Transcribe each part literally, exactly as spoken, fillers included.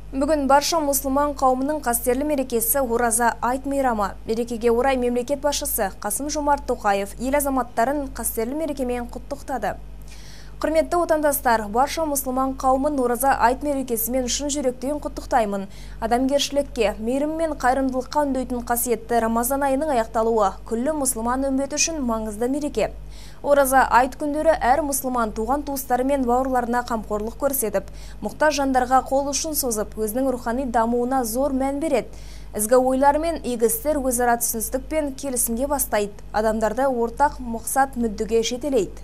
Бүгін барша мұсылман қауымының қастерлі мерекесі Ораза айт мейрамы. Мерекеге орай мемлекет басшысы Қасым-Жомарт Тоқаев ел азаматтарын қастерлі мерекемен құттықтады. Құрметті отандастар, барша мұсылман қауымын Ораза айт мерекесімен шын жүректен құттықтаймын. Адамгершілікке, мейірім мен қайырымдылыққа үндейтін қасиетті Рамазан айының аяқталуы күллі мұсылман үмбеті үшін маңызды мереке. Ораза айт күндері әр мұсылман туған туыстары мен бауырларына қамқорлық көрсетіп, мұқтаж жандарға қол ұшын созып, өзінің рухани дамуына зор мән береді. Ізгі ойлар мен игі істер өзара түсіністік пен келісімге бастайды, адамдарды ортақ мақсат мүддеге жетелейді.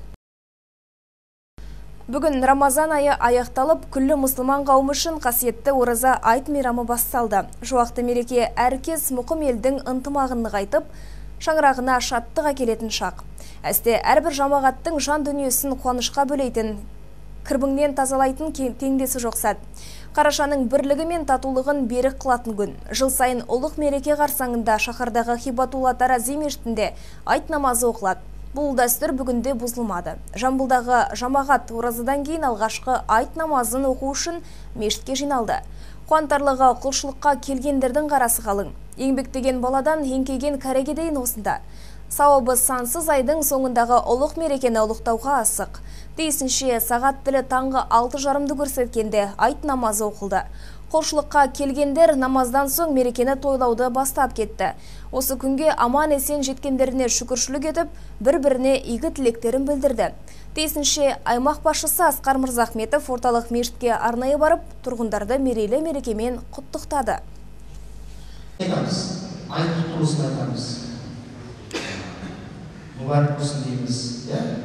Бүгін Рамазан айы аяқталып, күллі мұсылман қауымы үшін қасиетті Ораза айт мейрамы басталды. Жуақты мереке әркез мұқым елдің ынтымағын нығайтып, шаңырағына шаттық әкелетін шақ. Әсте әрбір жамағаттың жан дүниесін қуанышқа бөлейтін, кірбіңнен тазалайтын теңдесі жоқсат. Қарашаның бірлігі мен татулығын берік қылатын күн. Жыл сайын ұлық мереке қарсаңында шаһардағы Хибатулла Тарази мешітінде айт намазы оқылады. Бұл дәстүр бүгінде бұзылмады. Жамбылдағы жамағат оразадан кейін алғашқы айт намазын оқу үшін мешітке жиналды. Қуантарлығы құлшылыққа келгендердің қарасы қалың. Еңбектеген баладан еңкейген кәріге дейін осында. Сауабы сансыз айдың соңындағы ұлық мерекені ұлықтауға асық. Тиісінше сағат тілі таңғы алты жарымды көрсеткенде айт намазы оқылды. Құлшылыққа келгендер намаздан соң мерекені тойлауды бастап кетті. Осы күнге аман есен жеткендеріне шүкіршілік етіп, бір-біріне игі тілектерін білдірді. Тиісінше аймақ басшысы Асқар Мырзахметов орталық мешітке арнайы барып, тұрғындарды мерейлі мерекемен құттықтады. Айт құттықтаймыз. Мұбарак болсын дейміз.